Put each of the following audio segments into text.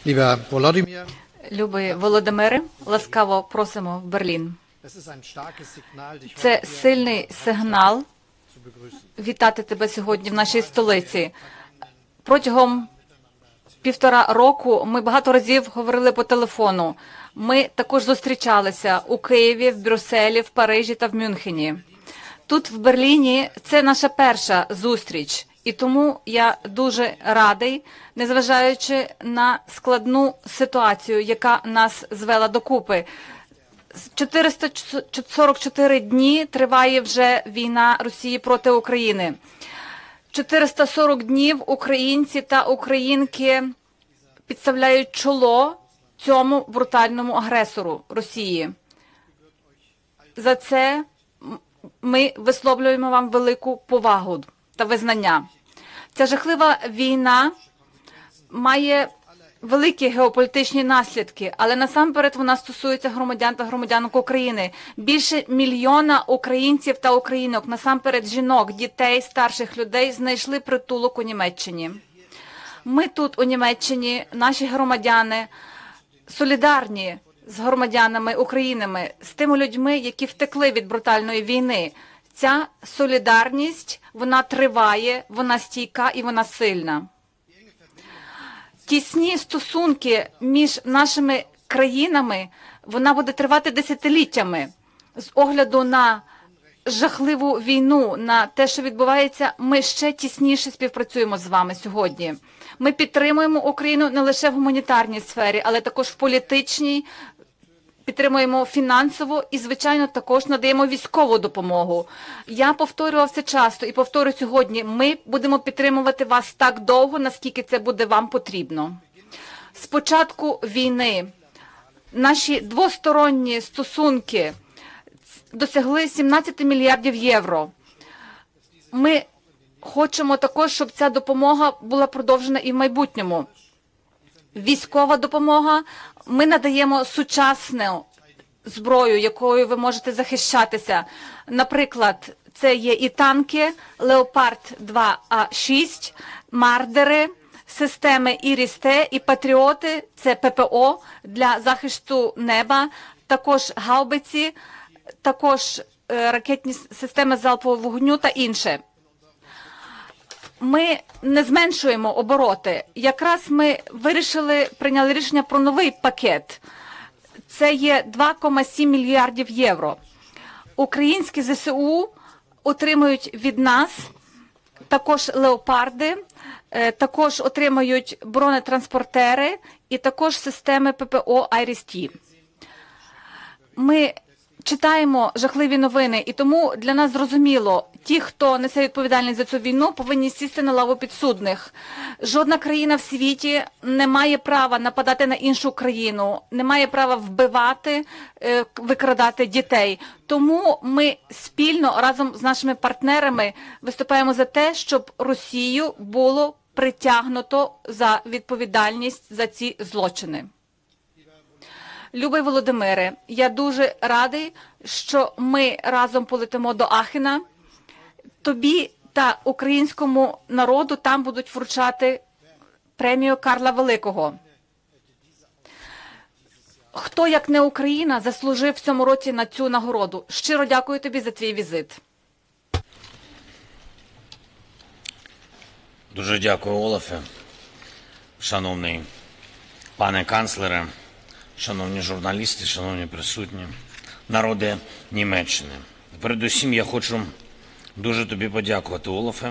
Lieber Volodymyr, Любий Володимире, ласкаво просимо в Берлін. es ist ein starkes Signal, dich Це heute hier сильний сигнал zu begrüßen. вітати тебе сьогодні в нашій столиці. Протягом 1,5 року ми багато разів говорили по телефону. Ми також зустрічалися у Києві, в Брюсселі, в Парижі та в Мюнхені. Тут, в Берліні, це наша перша зустріч. І тому я дуже радий, незважаючи на складну ситуацію, яка нас звела докупи. 444 дні триває вже війна Росії проти України. 440 днів українці та українки підставляють чоло цьому брутальному агресору Росії. За це ми висловлюємо вам велику повагу та визнання. Ця жахлива війна має великі геополітичні наслідки, але насамперед вона стосується громадян та громадянок України. Більше 1 мільйона українців та українок, насамперед жінок, дітей, старших людей, знайшли притулок у Німеччині. Ми тут у Німеччині, наші громадяни, солідарні з громадянами України, з тими людьми, які втекли від брутальної війни. Ця солідарність, вона триває, вона стійка і вона сильна. Тісні стосунки між нашими країнами, вона буде тривати десятиліттями. З огляду на жахливу війну, на те, що відбувається, ми ще тісніше співпрацюємо з вами сьогодні. Ми підтримуємо Україну не лише в гуманітарній сфері, але також в політичній, підтримуємо фінансово і, звичайно, також надаємо військову допомогу. Я повторював це часто і повторю сьогодні. Ми будемо підтримувати вас так довго, наскільки це буде вам потрібно. З початку війни наші двосторонні стосунки досягли 17 мільярдів євро. Ми хочемо також, щоб ця допомога була продовжена і в майбутньому. Військова допомога. Ми надаємо сучасну зброю, якою ви можете захищатися. Наприклад, це є і танки, Леопард 2А6, Мардери, системи Іріс-Т і Патріоти, це ППО для захисту неба, також гаубиці, також ракетні системи залпового вогню та інше. Ми не зменшуємо обороти. Якраз ми прийняли рішення про новий пакет. Це є 2,7 мільярдів євро. Українські ЗСУ отримують від нас також леопарди, також отримують бронетранспортери і також системи ППО Айріс-Т. Ми читаємо жахливі новини, і тому для нас зрозуміло, ті, хто несе відповідальність за цю війну, повинні сісти на лаву підсудних. Жодна країна в світі не має права нападати на іншу країну, не має права вбивати, викрадати дітей. Тому ми спільно разом з нашими партнерами виступаємо за те, щоб Росію було притягнуто за відповідальність за ці злочини. Любий Володимире, я дуже радий, що ми разом полетимо до Ахена. Тобі та українському народу там будуть вручати премію Карла Великого. Хто, як не Україна, заслужив в цьому році на цю нагороду? Щиро дякую тобі за твій візит. Дуже дякую, Олафе. Шановний пане канцлере, шановні журналісти, шановні присутні, народи Німеччини. Передусім я хочу дуже тобі подякувати, Олафе,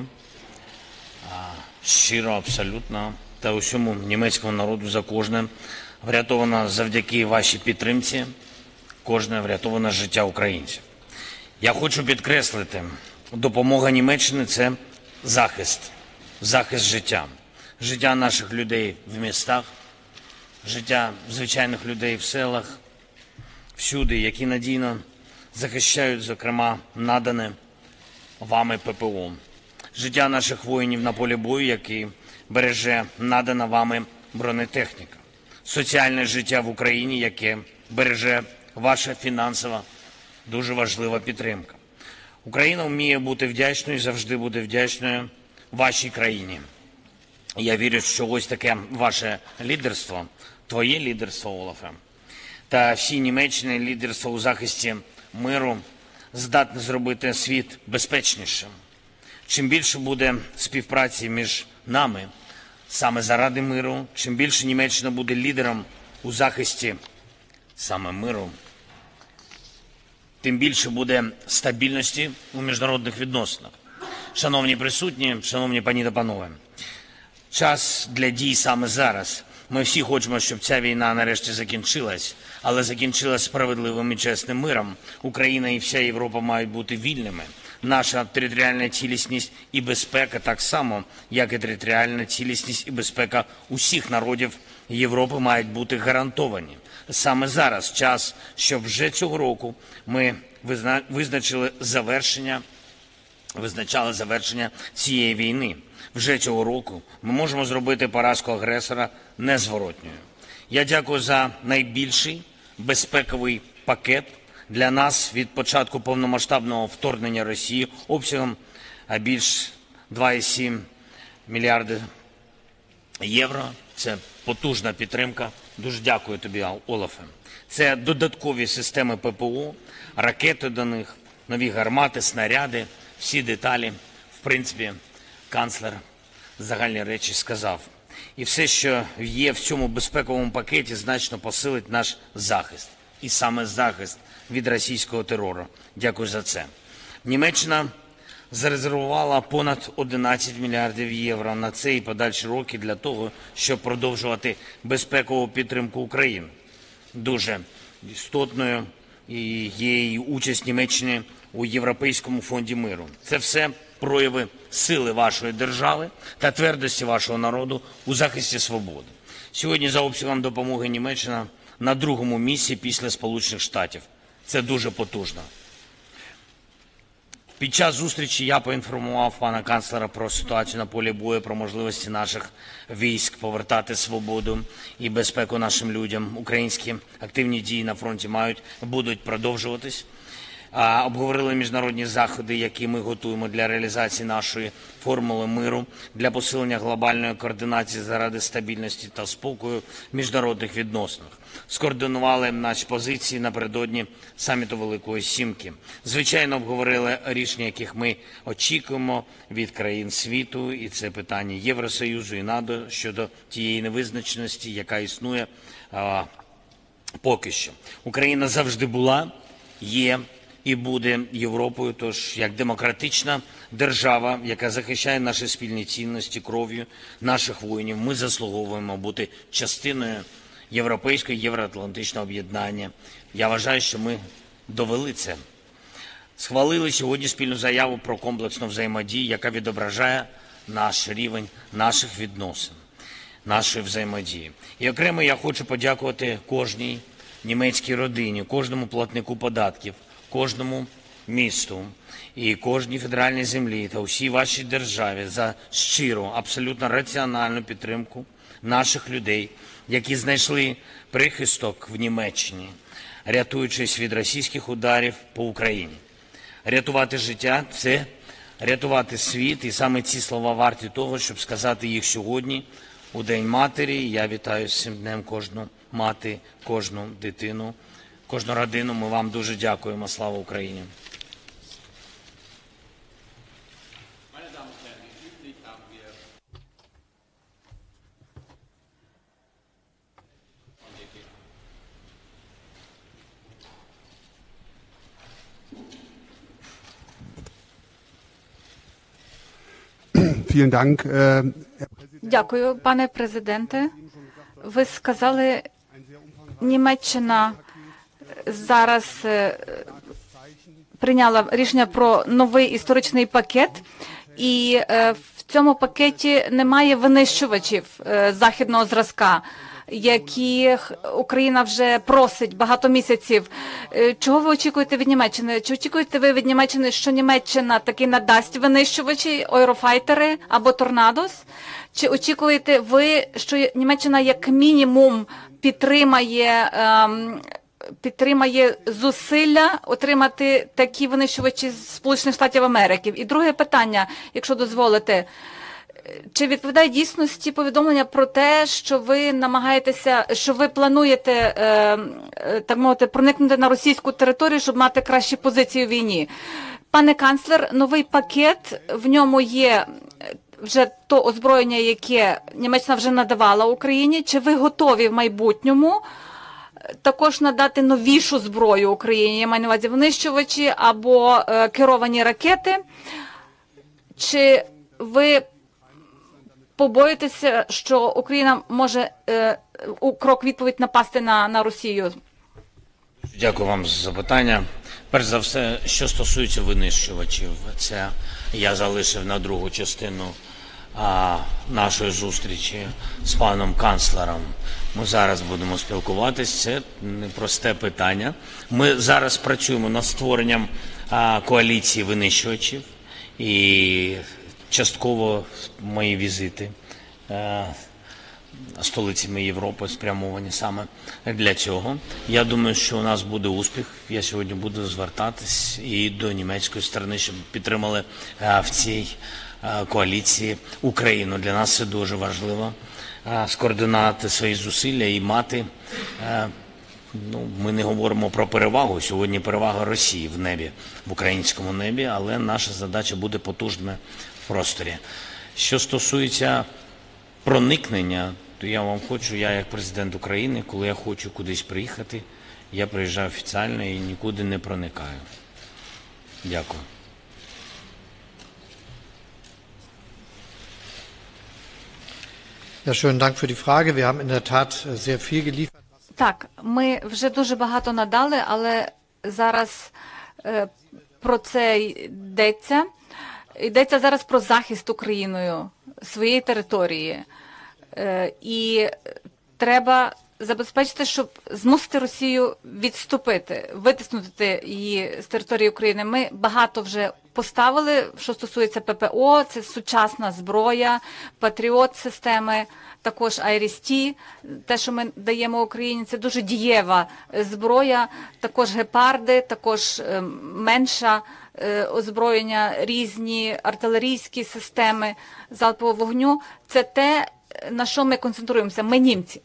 щиро, абсолютно, та усьому німецькому народу за кожне врятоване завдяки вашій підтримці, кожне врятоване життя українців. Я хочу підкреслити, допомога Німеччини – це захист життя. Життя наших людей в містах, життя звичайних людей в селах, всюди, які надійно захищають, зокрема, надане вами ППО. Життя наших воїнів на полі бою, який береже надана вами бронетехніка. Соціальне життя в Україні, яке береже ваша фінансова, дуже важлива підтримка. Україна вміє бути вдячною і завжди буде вдячною вашій країні. Я вірю, що ось таке ваше лідерство, твоє лідерство, Олафе, та всі Німеччини лідерство у захисті миру здатне зробити світ безпечнішим. Чим більше буде співпраці між нами, саме заради миру, чим більше Німеччина буде лідером у захисті саме миру, тим більше буде стабільності у міжнародних відносинах. Шановні присутні, шановні пані та панове, час для дій саме зараз. Ми всі хочемо, щоб ця війна нарешті закінчилась, але закінчилась справедливим і чесним миром. Україна і вся Європа мають бути вільними. Наша територіальна цілісність і безпека так само, як і територіальна цілісність і безпека усіх народів Європи мають бути гарантовані. Саме зараз час, щоб вже цього року ми визначали завершення цієї війни. Вже цього року ми можемо зробити поразку агресора незворотньою. Я дякую за найбільший безпековий пакет для нас від початку повномасштабного вторгнення Росії обсягом більш 2,7 мільярди євро. Це потужна підтримка. Дуже дякую тобі, Олафе. Це додаткові системи ППО, ракети до них, нові гармати, снаряди, всі деталі. В принципі, канцлер загальні речі сказав. І все, що є в цьому безпековому пакеті, значно посилить наш захист. І саме захист від російського терору. Дякую за це. Німеччина зарезервувала понад 11 мільярдів євро на це і подальші роки для того, щоб продовжувати безпекову підтримку України. Дуже істотною є і участь Німеччини у Європейському фонді миру. Це все прояви сили вашої держави та твердості вашого народу у захисті свободи. Сьогодні за обсягом допомоги Німеччина на другому місці після Сполучених Штатів. Це дуже потужно. Під час зустрічі я поінформував пана канцлера про ситуацію на полі бою, про можливості наших військ повертати свободу і безпеку нашим людям. Українські активні дії на фронті будуть продовжуватись. Обговорили міжнародні заходи, які ми готуємо для реалізації нашої формули миру, для посилення глобальної координації заради стабільності та спокою в міжнародних відносинах. Скоординували наші позиції напередодні саміту Великої Сімки. Звичайно, обговорили рішення, яких ми очікуємо від країн світу, і це питання Євросоюзу і НАТО щодо тієї невизначеності, яка існує поки що. Україна завжди була, є і буде Європою, тож як демократична держава, яка захищає наші спільні цінності кров'ю наших воїнів, ми заслуговуємо бути частиною європейського євроатлантичного об'єднання. Я вважаю, що ми довели це. Схвалили сьогодні спільну заяву про комплексну взаємодію, яка відображає наш рівень наших відносин, нашої взаємодії. І окремо я хочу подякувати кожній німецькій родині, кожному платнику податків, кожному місту і кожній федеральній землі та усій вашій державі за щиру, абсолютно раціональну підтримку наших людей, які знайшли прихисток в Німеччині, рятуючись від російських ударів по Україні. Рятувати життя – це рятувати світ, і саме ці слова варті того, щоб сказати їх сьогодні, у День матері. Я вітаю з цим днем кожну мати, кожну дитину, кожну родину. Ми вам дуже дякуємо. Слава Україні! Дякую, пане президенте. Ви сказали, Німеччина зараз прийняла рішення про новий історичний пакет, і в цьому пакеті немає винищувачів західного зразка, яких Україна вже просить багато місяців. Чого ви очікуєте від Німеччини? Чи очікуєте ви від Німеччини, що Німеччина таки надасть винищувачі, Eurofighter або Торнадос? Чи очікуєте ви, що Німеччина як мінімум підтримає зусилля отримати такі винищувачі з Сполучених Штатів Америки? І друге питання, якщо дозволите. Чи відповідає дійсності повідомлення про те, що ви намагаєтеся, що ви плануєте, так мовити, проникнути на російську територію, щоб мати кращі позиції у війні? Пане канцлер, новий пакет, в ньому є вже то озброєння, яке Німеччина вже надавала Україні. Чи ви готові в майбутньому також надати новішу зброю Україні? Я маю на увазі винищувачі або керовані ракети. Чи ви побоїтеся, що Україна може у крок відповідь напасти на Росію? Дякую вам за запитання. Перш за все, що стосується винищувачів, це я залишив на другу частину нашої зустрічі з паном канцлером. Ми зараз будемо спілкуватись, це непросте питання. Ми зараз працюємо над створенням коаліції винищувачів і частково мої візити столицями Європи спрямовані саме для цього. Я думаю, що у нас буде успіх. Я сьогодні буду звертатись і до німецької сторони, щоб підтримали в цій коаліції Україну. Для нас це дуже важливо скоординувати свої зусилля і мати, ми не говоримо про перевагу, сьогодні перевага Росії в небі, в українському небі, але наша задача буде потужними в просторі. Що стосується проникнення, то я як президент України, коли я хочу кудись приїхати, я приїжджаю офіційно і нікуди не проникаю. Дякую. Ja, schönen Dank für die Frage. Wir haben in der Tat sehr viel geliefert. Так, ми вже дуже багато надали, але зараз про це йдеться. Йдеться зараз про захист Україною своєї території. І треба забезпечити, щоб змусити Росію відступити, витиснути її з території України. Ми багато вже поставили, що стосується ППО, це сучасна зброя, Патріот-системи, також Айріс-Ті, те, що ми даємо Україні, це дуже дієва зброя, також гепарди, також менша озброєння, різні артилерійські системи залпового вогню. Це те, на що ми концентруємося, ми німці.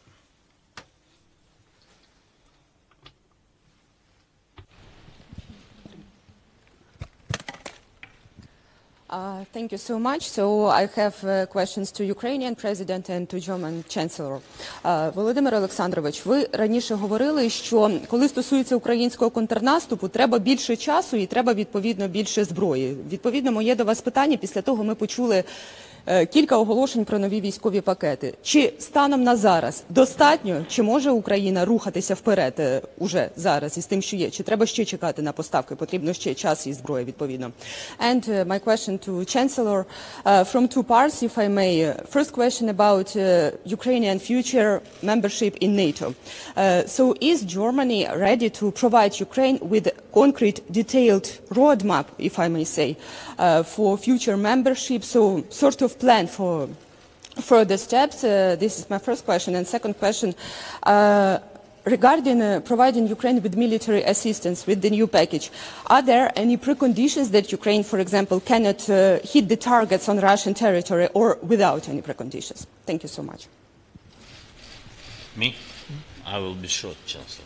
Thank you so much. So I have questions to Ukrainian President and to German Chancellor. Володимир Олександрович, ви раніше говорили, що коли стосується українського контрнаступу, треба більше часу і треба, відповідно, більше зброї. Відповідно, моє до вас питання, після того ми почули кілька оголошень про нові військові пакети. Чи станом на зараз достатньо, чи може Україна рухатися вперед уже зараз із тим, що є? Чи треба ще чекати на поставки? Потрібно ще час і зброя, відповідно. And my question to Chancellor from two parts, if I may. First question about Ukrainian future membership in NATO. So is Germany ready to provide Ukraine with concrete, detailed roadmap, if I may say, for future membership? So sort of plan for further steps. This is my first question. And second question, regarding providing Ukraine with military assistance with the new package, are there any preconditions that Ukraine, for example, cannot hit the targets on Russian territory or without any preconditions? Thank you so much. Me? I will be short, Chancellor.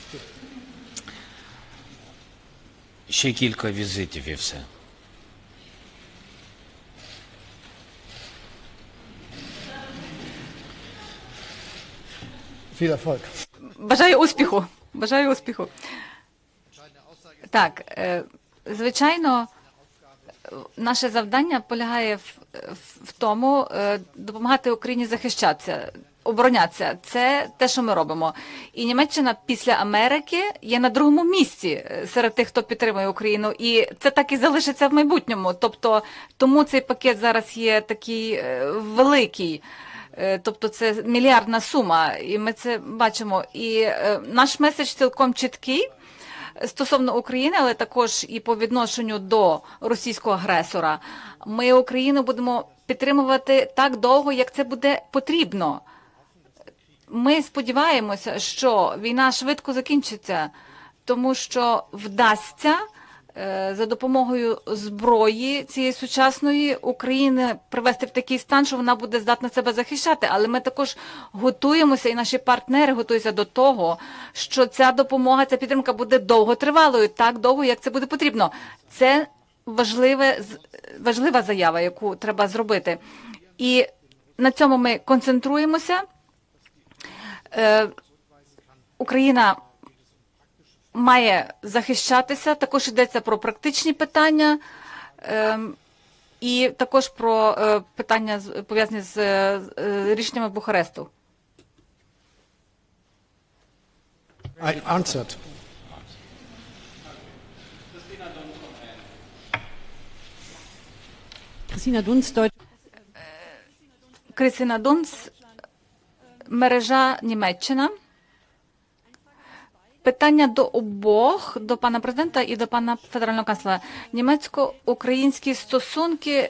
Ще кілька візитів і все. Viel Erfolg. Бажаю успіху. Бажаю успіху. Так, звичайно, наше завдання полягає в тому, допомагати Україні захищатися, оборонятися. Це те, що ми робимо. І Німеччина після Америки є на другому місці серед тих, хто підтримує Україну. І це так і залишиться в майбутньому. Тобто, тому цей пакет зараз є такий великий. Тобто це мільярдна сума, і ми це бачимо. І наш меседж цілком чіткий стосовно України, але також і по відношенню до російського агресора. Ми Україну будемо підтримувати так довго, як це буде потрібно. Ми сподіваємося, що війна швидко закінчиться, тому що вдасться за допомогою зброї цієї сучасної України привести в такий стан, що вона буде здатна себе захищати. Але ми також готуємося, і наші партнери готуються до того, що ця допомога, ця підтримка буде довготривалою, так довго, як це буде потрібно. Це важлива заява, яку треба зробити. І на цьому ми концентруємося. Україна має захищатися, також йдеться про практичні питання і також про питання, пов'язані з рішеннями Бухаресту. I answered. Крістіна Дунц, мережа Німеччина. Питання до обох, до пана президента і до пана федерального канцлера. Німецько-українські стосунки,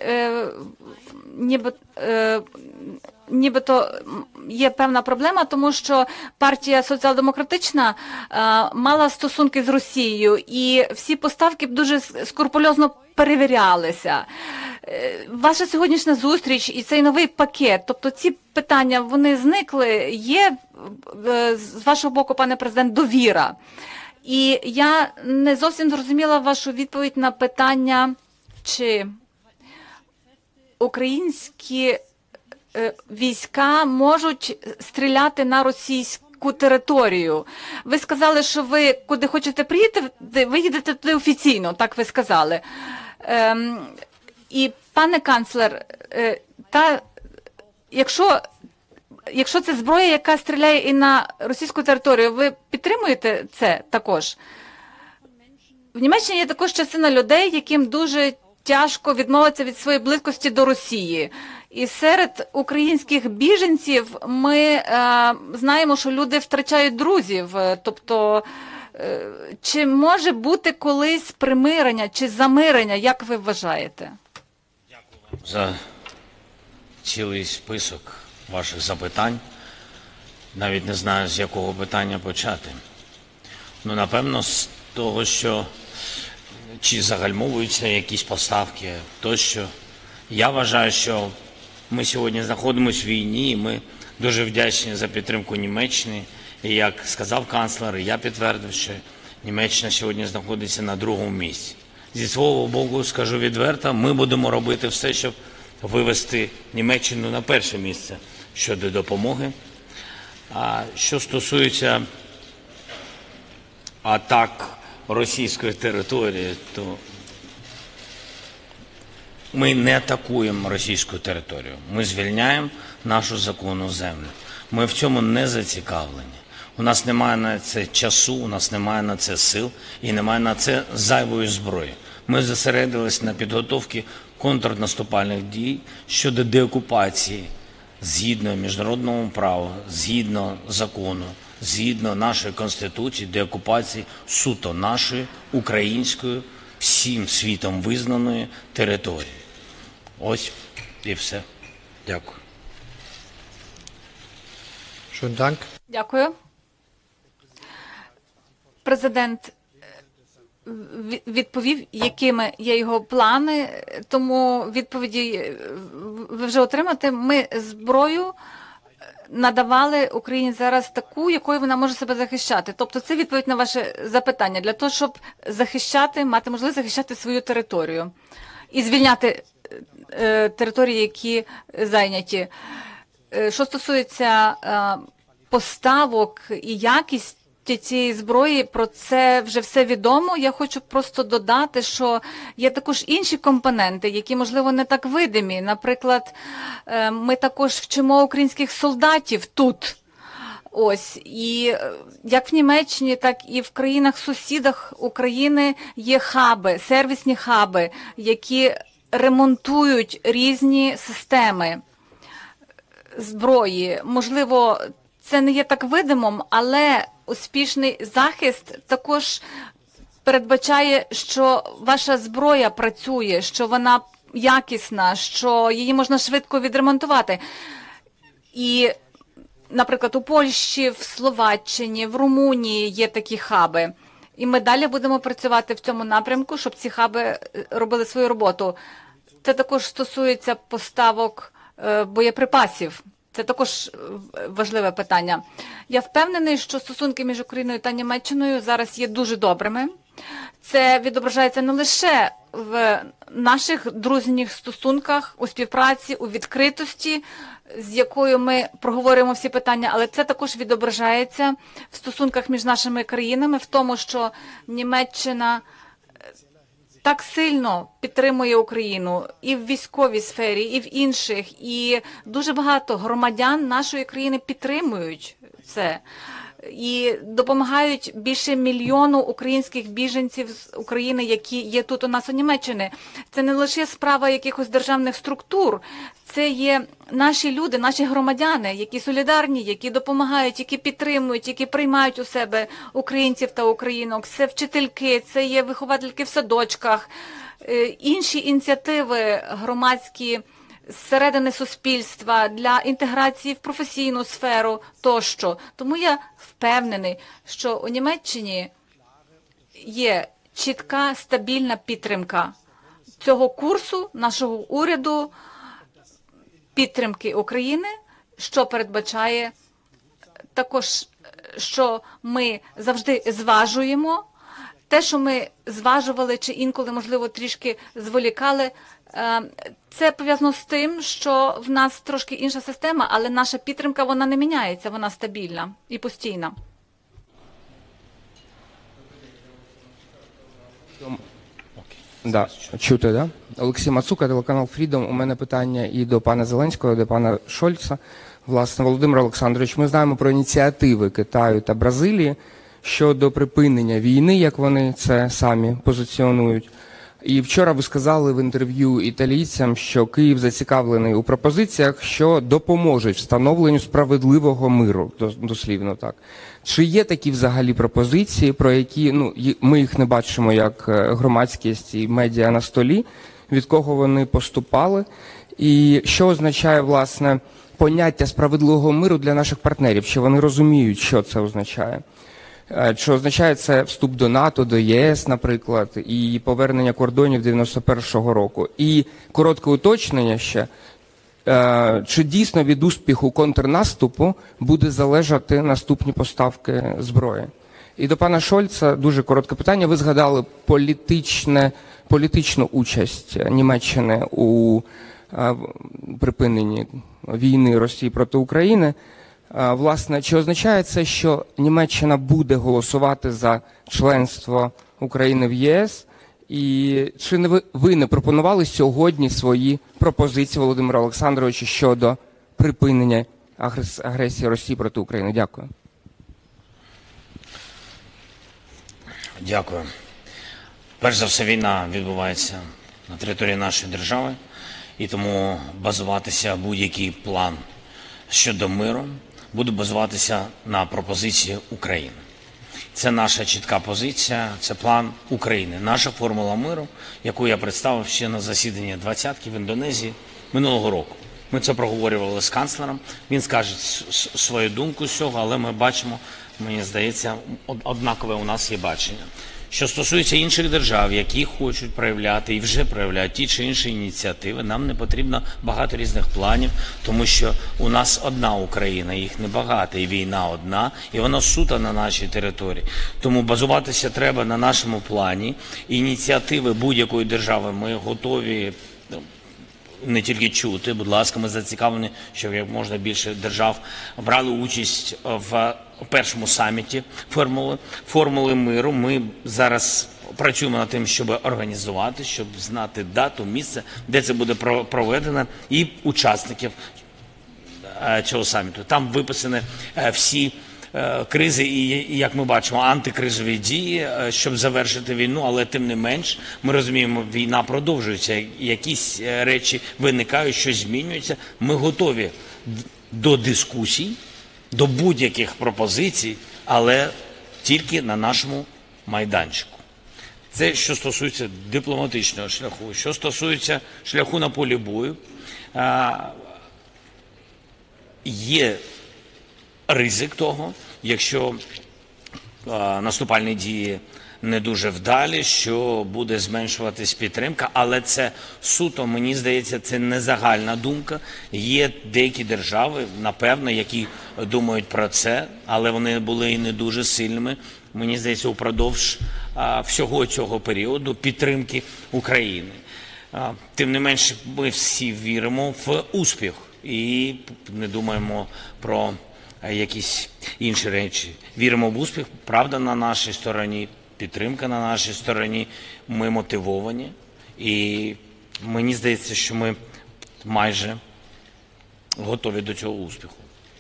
нібито є певна проблема, тому що партія соціал-демократична мала стосунки з Росією, і всі поставки дуже скрупульозно перевірялися. Ваша сьогоднішня зустріч і цей новий пакет, тобто ці питання, вони зникли, є з вашого боку, пане президент, довіра. І я не зовсім зрозуміла вашу відповідь на питання, чи українські війська можуть стріляти на російську територію. Ви сказали, що ви куди хочете приїхати, ви їдете туди офіційно, так ви сказали. І, пане канцлер, якщо це зброя, яка стріляє і на російську територію, ви підтримуєте це також? В Німеччині є також частина людей, яким дуже тяжко відмовитися від своєї близькості до Росії. І серед українських біженців ми знаємо, що люди втрачають друзів. Тобто, чи може бути колись примирення чи замирення, як ви вважаєте? Дякую вам за цілий список ваших запитань. Навіть не знаю, з якого питання почати. Ну, напевно, з того, що чи загальмовуються якісь поставки, тощо. Я вважаю, що ми сьогодні знаходимося в війні, і ми дуже вдячні за підтримку Німеччини. І як сказав канцлер, я підтвердив, що Німеччина сьогодні знаходиться на другому місці. Зі свого боку, скажу відверто, ми будемо робити все, щоб вивести Німеччину на перше місце щодо допомоги. А що стосується атак російської території, то ми не атакуємо російську територію. Ми звільняємо нашу законну землю. Ми в цьому не зацікавлені. У нас немає на це часу, у нас немає на це сил і немає на це зайвої зброї. Ми зосередились на підготовці контрнаступальних дій щодо деокупації згідно міжнародного права, згідно закону, згідно нашої Конституції, деокупації суто нашої української, всім світом визнаної території. Ось і все. Дякую. Schönen Dank. Дякую. Президент відповів, якими є його плани, тому відповіді ви вже отримаєте. Ми зброю надавали Україні зараз таку, якою вона може себе захищати. Тобто це відповідь на ваше запитання. Для того, щоб захищати, мати можливість захищати свою територію і звільняти території, які зайняті. Що стосується поставок і якість цієї зброї, про це вже все відомо. Я хочу просто додати, що є також інші компоненти, які, можливо, не так видимі. Наприклад, ми також вчимо українських солдатів тут. Ось. І як в Німеччині, так і в країнах-сусідах України є хаби, сервісні хаби, які ремонтують різні системи зброї. Можливо, це не є так видимим, але успішний захист також передбачає, що ваша зброя працює, що вона якісна, що її можна швидко відремонтувати. І, наприклад, у Польщі, в Словаччині, в Румунії є такі хаби. І ми далі будемо працювати в цьому напрямку, щоб ці хаби робили свою роботу. Це також стосується поставок боєприпасів. Це також важливе питання. Я впевнений, що стосунки між Україною та Німеччиною зараз є дуже добрими. Це відображається не лише в наших дружніх стосунках, у співпраці, у відкритості, з якою ми проговорюємо всі питання, але це також відображається в стосунках між нашими країнами, в тому, що Німеччина так сильно підтримує Україну і в військовій сфері, і в інших, і дуже багато громадян нашої країни підтримують це і допомагають більше 1 мільйону українських біженців з України, які є тут у нас у Німеччині. Це не лише справа якихось державних структур, це є наші люди, наші громадяни, які солідарні, які допомагають, які підтримують, які приймають у себе українців та українок. Це вчительки, це є виховательки в садочках, інші ініціативи громадські, зсередини суспільства, для інтеграції в професійну сферу тощо. Тому я впевнений, що у Німеччині є чітка, стабільна підтримка цього курсу, нашого уряду, підтримки України, що передбачає також, що ми завжди зважуємо. Те, що ми зважували чи інколи, можливо, трішки зволікали, це пов'язано з тим, що в нас трошки інша система, але наша підтримка, вона не міняється, вона стабільна і постійна. Да, чути, да? Олексій Мацука, телеканал Freedom. У мене питання і до пана Зеленського, і до пана Шольца. Власне, Володимир Олександрович, ми знаємо про ініціативи Китаю та Бразилії щодо припинення війни, як вони це самі позиціонують. І вчора ви сказали в інтерв'ю італійцям, що Київ зацікавлений у пропозиціях, що допоможуть встановленню справедливого миру, дослівно так. Чи є такі взагалі пропозиції, про які, ми їх не бачимо як громадськість і медіа на столі, від кого вони поступали, і що означає, власне, поняття справедливого миру для наших партнерів, чи вони розуміють, що це означає? Чи означає це вступ до НАТО, до ЄС, наприклад, і повернення кордонів 91-го року? І коротке уточнення ще, чи дійсно від успіху контрнаступу буде залежати наступні поставки зброї? І до пана Шольца дуже коротке питання. Ви згадали політичну участь Німеччини у припиненні війни Росії проти України. Власне, чи означає це, що Німеччина буде голосувати за членство України в ЄС? І чи ви не пропонували сьогодні свої пропозиції, Володимира Олександровича, щодо припинення агресії Росії проти України? Дякую. Дякую. Перш за все, війна відбувається на території нашої держави, і тому базуватися будь-який план щодо миру буде базуватися на пропозиції України. Це наша чітка позиція, це план України, наша формула миру, яку я представив ще на засіданні двадцятки в Індонезії минулого року. Ми це проговорювали з канцлером, він скаже свою думку з цього, але ми бачимо, мені здається, однакове у нас є бачення. Що стосується інших держав, які хочуть проявляти і вже проявляють ті чи інші ініціативи, нам не потрібно багато різних планів, тому що у нас одна Україна, їх небагато, і війна одна, і вона суто на нашій території. Тому базуватися треба на нашому плані. Ініціативи будь-якої держави ми готові не тільки чути, будь ласка, ми зацікавлені, щоб як можна більше держав брали участь в першому саміті формули миру. Ми зараз працюємо над тим, щоб організувати, щоб знати дату, місце, де це буде проведено, і учасників цього саміту. Там виписані всі кризи і, як ми бачимо, антикризові дії, щоб завершити війну, але тим не менш, ми розуміємо, війна продовжується, якісь речі виникають, щось змінюється. Ми готові до дискусій, до будь-яких пропозицій, але тільки на нашому майданчику. Це що стосується дипломатичного шляху. Що стосується шляху на полі бою, є ризик того, якщо наступальні дії не дуже вдалі, що буде зменшуватись підтримка, але це суто, мені здається, це не загальна думка. Є деякі держави, напевно, які думають про це, але вони були і не дуже сильними, мені здається, упродовж всього цього періоду підтримки України. Тим не менше, ми всі віримо в успіх і не думаємо про якісь інші речі. Віримо в успіх, правда на нашій стороні, підтримка на нашій стороні, ми мотивовані. І мені здається, що ми майже готові до цього успіху.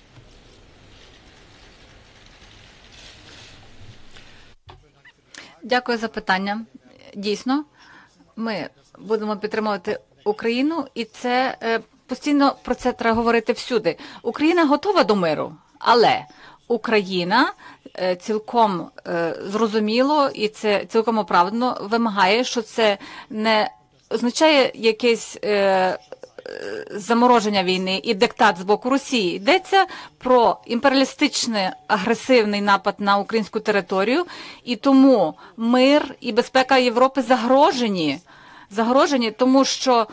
Дякую за питання. Дійсно, ми будемо підтримувати Україну, і це постійно про це треба говорити всюди. Україна готова до миру, але Україна цілком зрозуміло і це цілком оправдано вимагає, що це не означає якесь замороження війни і диктат з боку Росії. Йдеться про імперіалістичний агресивний напад на українську територію, і тому мир і безпека Європи загрожені, тому що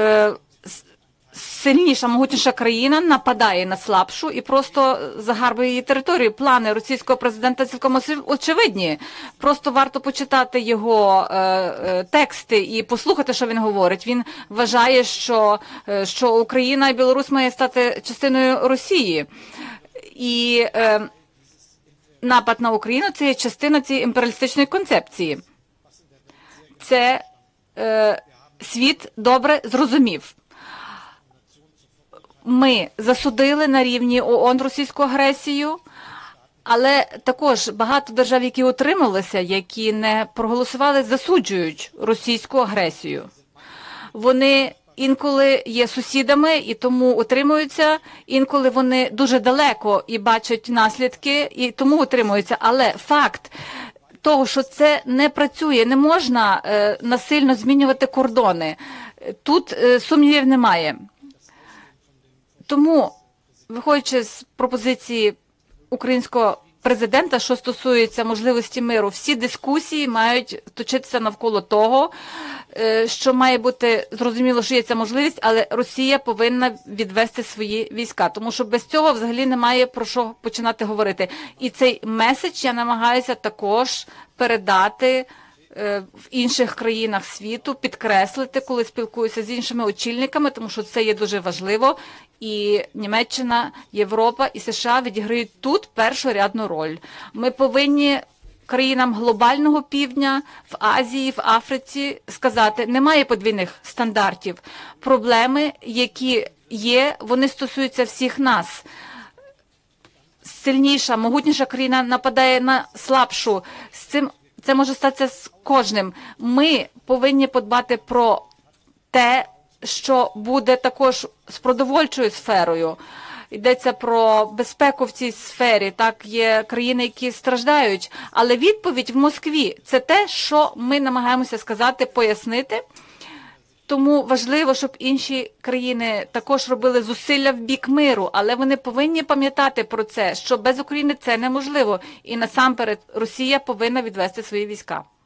сильніша, могутніша країна нападає на слабшу і просто загарбує її територію. Плани російського президента цілком очевидні. Просто варто почитати його тексти і послухати, що він говорить. Він вважає, що Україна і Білорусь має стати частиною Росії. І напад на Україну – це є частина цієї імперіалістичної концепції. Це світ добре зрозумів. Ми засудили на рівні ООН російську агресію, але також багато держав, які утрималися, які не проголосували, засуджують російську агресію. Вони інколи є сусідами і тому утримуються, інколи вони дуже далеко і бачать наслідки, і тому утримуються. Але факт того, що це не працює, не можна насильно змінювати кордони, тут сумнівів немає. Тому, виходячи з пропозиції українського президента, що стосується можливості миру, всі дискусії мають точитися навколо того, що має бути зрозуміло, що є ця можливість, але Росія повинна відвести свої війська, тому що без цього взагалі немає про що починати говорити. І цей меседж я намагаюся також передати в інших країнах світу, підкреслити, коли спілкуюся з іншими очільниками, тому що це є дуже важливо. І Німеччина, Європа і США відіграють тут першорядну роль. Ми повинні країнам глобального півдня, в Азії, в Африці сказати, немає подвійних стандартів. Проблеми, які є, вони стосуються всіх нас. Сильніша, могутніша країна нападає на слабшу. Це може статися з кожним. Ми повинні подбати про те, що буде також з продовольчою сферою. Йдеться про безпеку в цій сфері. Так, є країни, які страждають. Але відповідь в Москві – це те, що ми намагаємося сказати, пояснити. Тому важливо, щоб інші країни також робили зусилля в бік миру, але вони повинні пам'ятати про це, що без України це неможливо. І насамперед Росія повинна відвести свої війська.